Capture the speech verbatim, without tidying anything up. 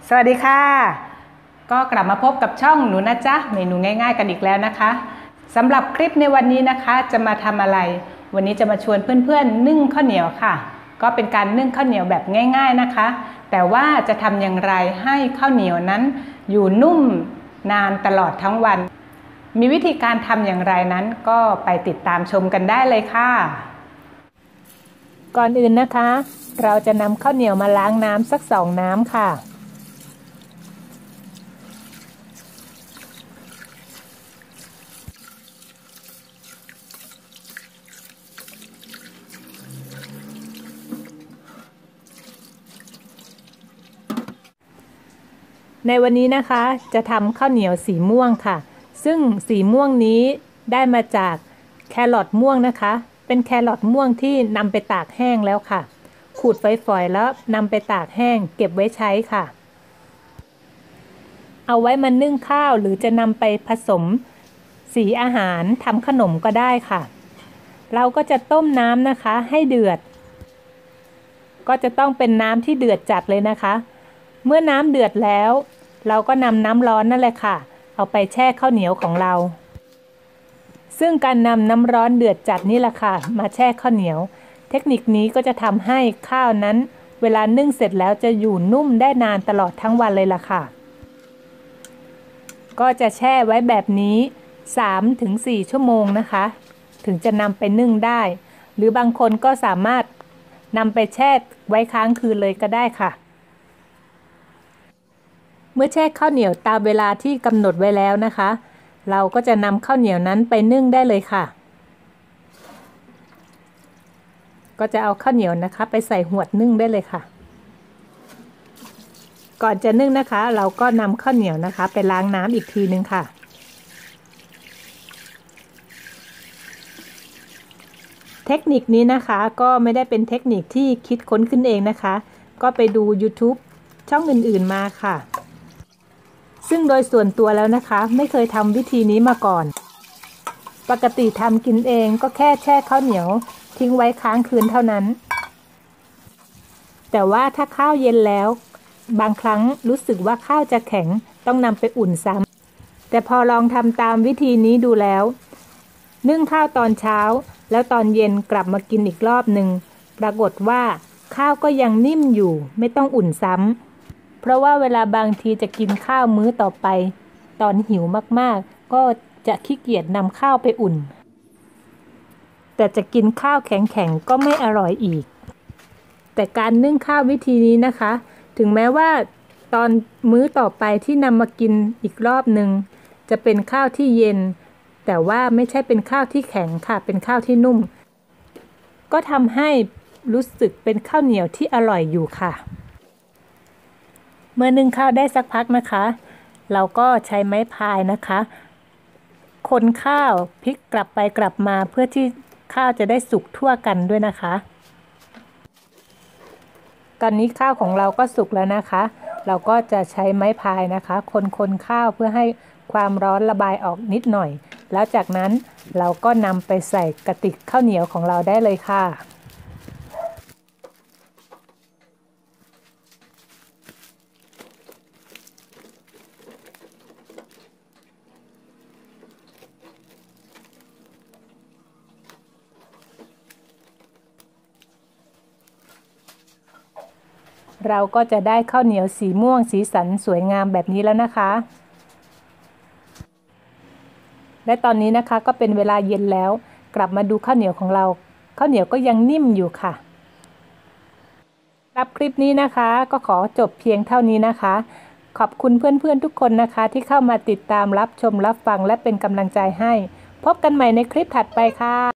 สวัสดีค่ะก็กลับมาพบกับช่องหนูนะจ๊ะเมนูง่ายๆกันอีกแล้วนะคะสำหรับคลิปในวันนี้นะคะจะมาทำอะไรวันนี้จะมาชวนเพื่อนๆนึ่งข้าวเหนียวค่ะก็เป็นการนึ่งข้าวเหนียวแบบง่ายๆนะคะแต่ว่าจะทำอย่างไรให้ข้าวเหนียวนั้นอยู่นุ่มนานตลอดทั้งวันมีวิธีการทำอย่างไรนั้นก็ไปติดตามชมกันได้เลยค่ะก่อนอื่นนะคะเราจะนำข้าวเหนียวมาล้างน้ำสักสองน้ำค่ะในวันนี้นะคะจะทำข้าวเหนียวสีม่วงค่ะซึ่งสีม่วงนี้ได้มาจากแครอทม่วงนะคะเป็นแครอทม่วงที่นำไปตากแห้งแล้วค่ะขูดฝอยๆแล้วนำไปตากแห้งเก็บไว้ใช้ค่ะเอาไว้มานึ่งข้าวหรือจะนำไปผสมสีอาหารทำขนมก็ได้ค่ะเราก็จะต้มน้ำนะคะให้เดือดก็จะต้องเป็นน้ำที่เดือดจัดเลยนะคะเมื่อน้ำเดือดแล้วเราก็นำน้ำร้อนนั่นแหละค่ะเอาไปแช่ข้าวเหนียวของเราซึ่งการนำน้ำร้อนเดือดจัดนี่แหละค่ะมาแช่ข้าวเหนียวเทคนิคนี้ก็จะทำให้ข้าวนั้นเวลานึ่งเสร็จแล้วจะอยู่นุ่มได้นานตลอดทั้งวันเลยล่ะค่ะก็จะแช่ไว้แบบนี้ สามถึงสี่ ชั่วโมงนะคะถึงจะนำไปนึ่งได้หรือบางคนก็สามารถนำไปแช่ไว้ค้างคืนเลยก็ได้ค่ะเมื่อแช่ข้าวเหนียวตามเวลาที่กำหนดไว้แล้วนะคะเราก็จะนำข้าวเหนียวนั้นไปนึ่งได้เลยค่ะก็จะเอาข้าวเหนียวนะคะไปใส่หวดนึ่งได้เลยค่ะก่อนจะนึ่งนะคะเราก็นำข้าวเหนียวนะคะไปล้างน้ำอีกทีนึงค่ะเทคนิคนี้นะคะก็ไม่ได้เป็นเทคนิคที่คิดค้นขึ้นเองนะคะก็ไปดู ยูทูบ ช่องอื่นๆมาค่ะซึ่งโดยส่วนตัวแล้วนะคะไม่เคยทำวิธีนี้มาก่อนปกติทำกินเองก็แค่แช่ข้าวเหนียวทิ้งไว้ค้างคืนเท่านั้นแต่ว่าถ้าข้าวเย็นแล้วบางครั้งรู้สึกว่าข้าวจะแข็งต้องนำไปอุ่นซ้ำแต่พอลองทำตามวิธีนี้ดูแล้วนึ่งข้าวตอนเช้าแล้วตอนเย็นกลับมากินอีกรอบหนึ่งปรากฏว่าข้าวก็ยังนิ่มอยู่ไม่ต้องอุ่นซ้ำเพราะว่าเวลาบางทีจะกินข้าวมื้อต่อไปตอนหิวมากๆก็จะขี้เกียจนำข้าวไปอุ่นแต่จะกินข้าวแข็งๆก็ไม่อร่อยอีกแต่การนึ่งข้าววิธีนี้นะคะถึงแม้ว่าตอนมื้อต่อไปที่นำมากินอีกรอบหนึ่งจะเป็นข้าวที่เย็นแต่ว่าไม่ใช่เป็นข้าวที่แข็งค่ะเป็นข้าวที่นุ่มก็ทำให้รู้สึกเป็นข้าวเหนียวที่อร่อยอยู่ค่ะเมื่อนึ่งข้าวได้สักพักนะคะเราก็ใช้ไม้พายนะคะคนข้าวพลิกกลับไปกลับมาเพื่อที่ข้าวจะได้สุกทั่วกันด้วยนะคะตอนนี้ข้าวของเราก็สุกแล้วนะคะเราก็จะใช้ไม้พายนะคะคนคนข้าวเพื่อให้ความร้อนระบายออกนิดหน่อยแล้วจากนั้นเราก็นำไปใส่กระติกข้าวเหนียวของเราได้เลยค่ะเราก็จะได้ข้าวเหนียวสีม่วงสีสันสวยงามแบบนี้แล้วนะคะและตอนนี้นะคะก็เป็นเวลาเย็นแล้วกลับมาดูข้าวเหนียวของเราข้าวเหนียวก็ยังนิ่มอยู่ค่ะรับคลิปนี้นะคะก็ขอจบเพียงเท่านี้นะคะขอบคุณเพื่อนๆทุกคนนะคะที่เข้ามาติดตามรับชมรับฟังและเป็นกำลังใจให้พบกันใหม่ในคลิปถัดไปค่ะ